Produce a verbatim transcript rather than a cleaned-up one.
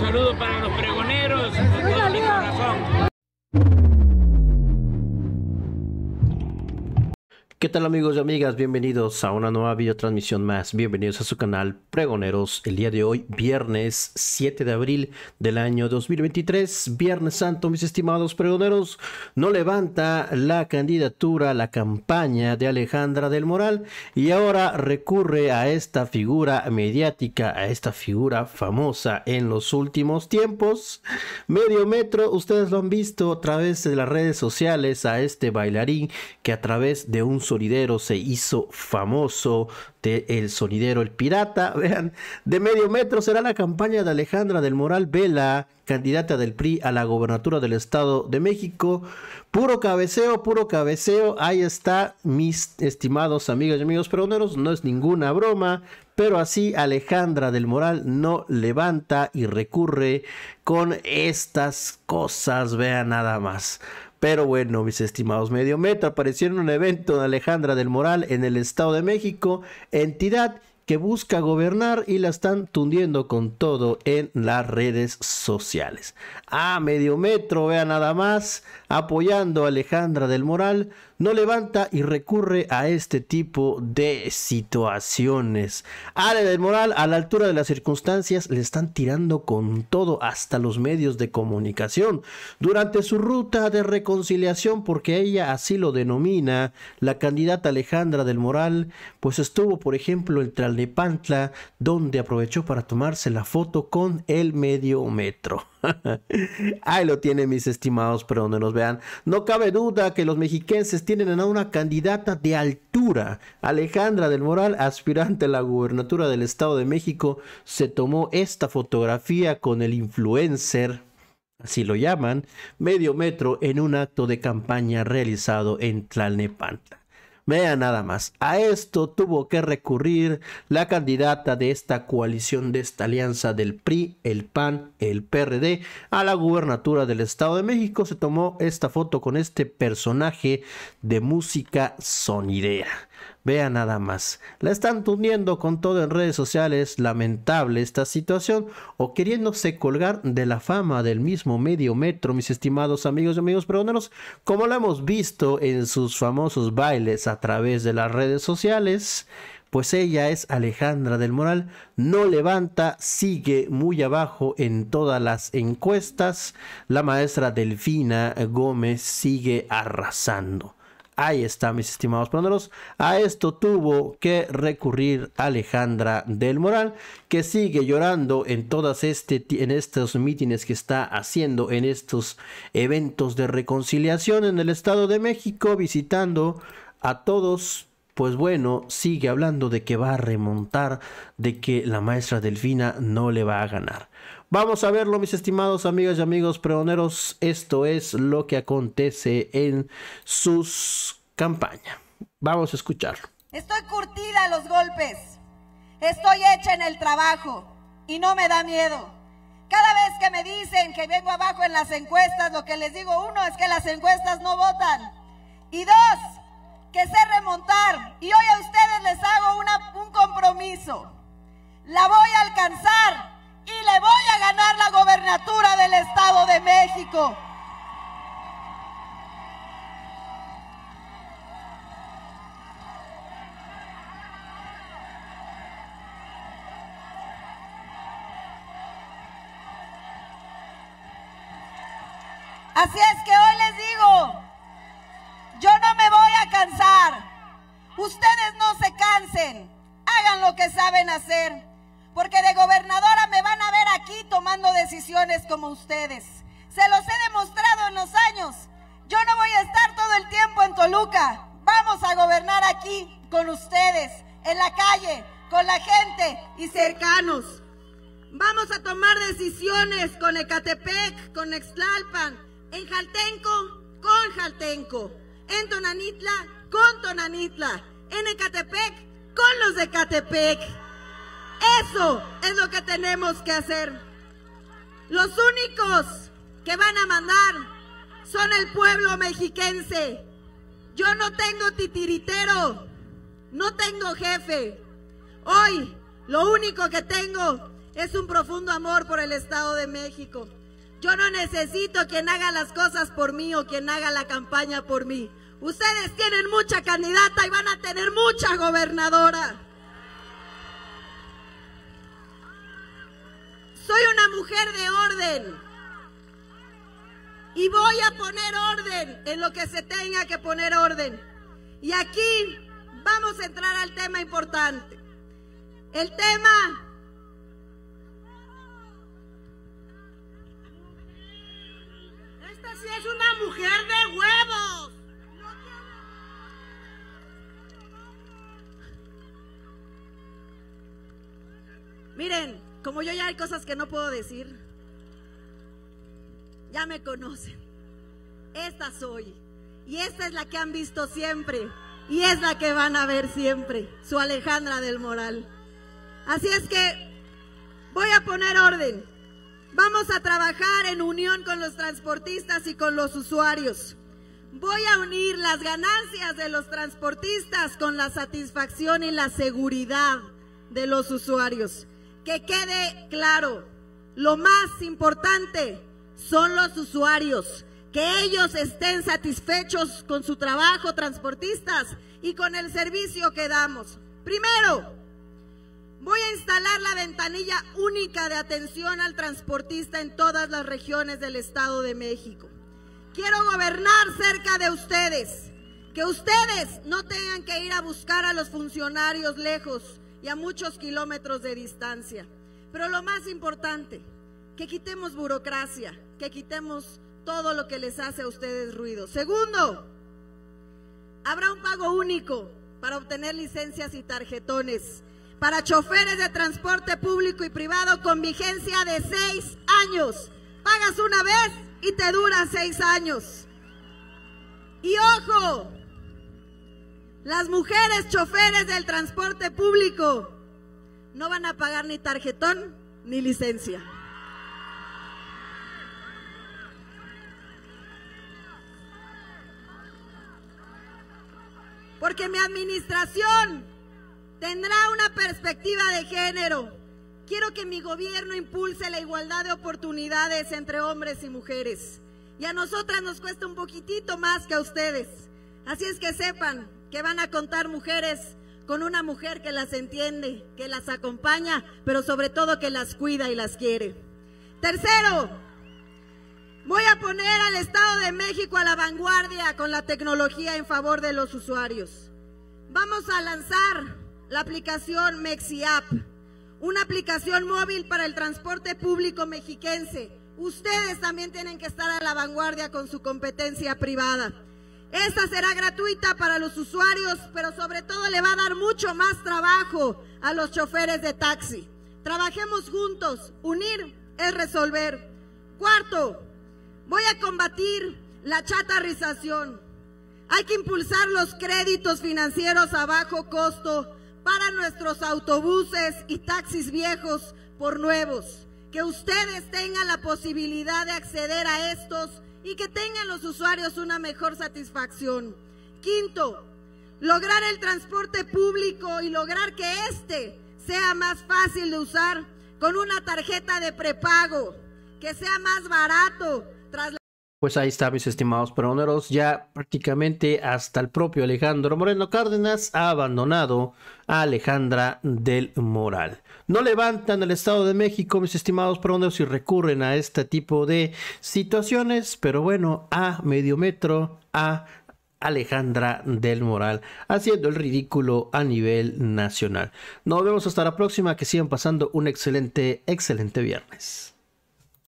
saludo para los pregoneros, con todo mi corazón. ¿Qué tal amigos y amigas? Bienvenidos a una nueva videotransmisión más. Bienvenidos a su canal Pregoneros. El día de hoy, viernes siete de abril del año dos mil veintitrés, Viernes Santo, mis estimados pregoneros. No levanta la candidatura, la campaña de Alejandra del Moral y ahora recurre a esta figura mediática, a esta figura famosa en los últimos tiempos. Medio Metro, ustedes lo han visto a través de las redes sociales, a este bailarín que a través de un sonidero se hizo famoso, de el sonidero El Pirata. Vean, de Medio Metro será la campaña de Alejandra del Moral Vela, candidata del P R I a la gobernatura del Estado de México. Puro cabeceo, puro cabeceo. Ahí está, mis estimados amigas y amigos pregoneros, no es ninguna broma, pero así Alejandra del Moral no levanta y recurre con estas cosas, vean nada más. Pero bueno, mis estimados Medio Metro, apareció en un evento de Alejandra del Moral en el Estado de México, entidad que busca gobernar y la están tundiendo con todo en las redes sociales. Ah, Medio Metro, vean nada más, apoyando a Alejandra del Moral, no levanta y recurre a este tipo de situaciones. Ale del Moral, a la altura de las circunstancias, le están tirando con todo hasta los medios de comunicación. Durante su ruta de reconciliación, porque ella así lo denomina, la candidata Alejandra del Moral, pues estuvo, por ejemplo, en Tlalnepantla, donde aprovechó para tomarse la foto con el Medio Metro. Ahí lo tienen, mis estimados pregoneros. Vean, no cabe duda que los mexiquenses tienen a una candidata de altura. Alejandra del Moral, aspirante a la gubernatura del Estado de México, se tomó esta fotografía con el influencer, así lo llaman, Medio Metro, en un acto de campaña realizado en Tlalnepantla. Vean nada más, a esto tuvo que recurrir la candidata de esta coalición, de esta alianza del P R I, el P A N, el P R D, a la gubernatura del Estado de México. Se tomó esta foto con este personaje de música sonidera. Vean nada más, la están tundiendo con todo en redes sociales. Lamentable esta situación, o queriéndose colgar de la fama del mismo Medio Metro, mis estimados amigos y amigos pregoneros, como lo hemos visto en sus famosos bailes a través de las redes sociales. Pues ella es Alejandra del Moral, no levanta, sigue muy abajo en todas las encuestas. La maestra Delfina Gómez sigue arrasando. Ahí está, mis estimados pregoneros. A esto tuvo que recurrir Alejandra del Moral, que sigue llorando en todas este en estos mítines que está haciendo, en estos eventos de reconciliación en el Estado de México, visitando a todos. Pues bueno, sigue hablando de que va a remontar, de que la maestra Delfina no le va a ganar. Vamos a verlo, mis estimados amigas y amigos pregoneros. Esto es lo que acontece en sus campañas. Vamos a escucharlo. Estoy curtida a los golpes. Estoy hecha en el trabajo y no me da miedo. Cada vez que me dicen que vengo abajo en las encuestas, lo que les digo, uno, es que las encuestas no votan. Y dos, que sé remontar. Y hoy a ustedes les hago una, un compromiso. La voy a alcanzar. Y le voy a ganar la gobernatura del Estado de México. Así es que hoy les digo, yo no me voy a cansar. Ustedes no se cansen. Hagan lo que saben hacer. Porque de gobernadora me van a ver aquí tomando decisiones como ustedes. Se los he demostrado en los años. Yo no voy a estar todo el tiempo en Toluca. Vamos a gobernar aquí con ustedes, en la calle, con la gente y cercanos. Vamos a tomar decisiones con Ecatepec, con Ixtlalpan, en Jaltenco, con Jaltenco, en Tonanitla, con Tonanitla, en Ecatepec, con los de Ecatepec. Eso es lo que tenemos que hacer. Los únicos que van a mandar son el pueblo mexiquense. Yo no tengo titiritero, no tengo jefe. Hoy lo único que tengo es un profundo amor por el Estado de México. Yo no necesito quien haga las cosas por mí o quien haga la campaña por mí. Ustedes tienen mucha candidata y van a tener mucha gobernadora. Soy una mujer de orden y voy a poner orden en lo que se tenga que poner orden. Y aquí vamos a entrar al tema importante. El tema esta sí es una mujer de huevos. Miren, como yo ya hay cosas que no puedo decir, ya me conocen. Esta soy, y esta es la que han visto siempre, y es la que van a ver siempre, su Alejandra del Moral. Así es que voy a poner orden. Vamos a trabajar en unión con los transportistas y con los usuarios. Voy a unir las ganancias de los transportistas con la satisfacción y la seguridad de los usuarios. Que quede claro, lo más importante son los usuarios, que ellos estén satisfechos con su trabajo, transportistas, y con el servicio que damos. Primero, voy a instalar la ventanilla única de atención al transportista en todas las regiones del Estado de México. Quiero gobernar cerca de ustedes, que ustedes no tengan que ir a buscar a los funcionarios lejos y a muchos kilómetros de distancia. Pero lo más importante, que quitemos burocracia, que quitemos todo lo que les hace a ustedes ruido. Segundo, habrá un pago único para obtener licencias y tarjetones para choferes de transporte público y privado con vigencia de seis años. Pagas una vez y te dura seis años. Y ojo, las mujeres choferes del transporte público no van a pagar ni tarjetón ni licencia. Porque mi administración tendrá una perspectiva de género. Quiero que mi gobierno impulse la igualdad de oportunidades entre hombres y mujeres. Y a nosotras nos cuesta un poquitito más que a ustedes. Así es que sepan que van a contar mujeres con una mujer que las entiende, que las acompaña, pero sobre todo que las cuida y las quiere. Tercero, voy a poner al Estado de México a la vanguardia con la tecnología en favor de los usuarios. Vamos a lanzar la aplicación MexiApp, una aplicación móvil para el transporte público mexiquense. Ustedes también tienen que estar a la vanguardia con su competencia privada. Esta será gratuita para los usuarios, pero sobre todo le va a dar mucho más trabajo a los choferes de taxi. Trabajemos juntos, unir es resolver. Cuarto, voy a combatir la chatarrización. Hay que impulsar los créditos financieros a bajo costo para nuestros autobuses y taxis viejos por nuevos. Que ustedes tengan la posibilidad de acceder a estos y que tengan los usuarios una mejor satisfacción. Quinto, lograr el transporte público y lograr que este sea más fácil de usar con una tarjeta de prepago, que sea más barato. Tras la... Pues ahí está, mis estimados pregoneros, ya prácticamente hasta el propio Alejandro Moreno Cárdenas ha abandonado a Alejandra del Moral. No levantan el Estado de México, mis estimados pregoneros, y recurren a este tipo de situaciones, pero bueno, a medio metro, a Alejandra del Moral, haciendo el ridículo a nivel nacional. Nos vemos hasta la próxima, que sigan pasando un excelente, excelente viernes.